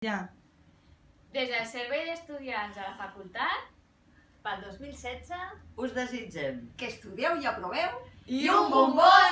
Ja. Des del Servei d'Estudiants de la Facultat, Pel 2016 Us desitgem que estudieu i aproveu i un bombó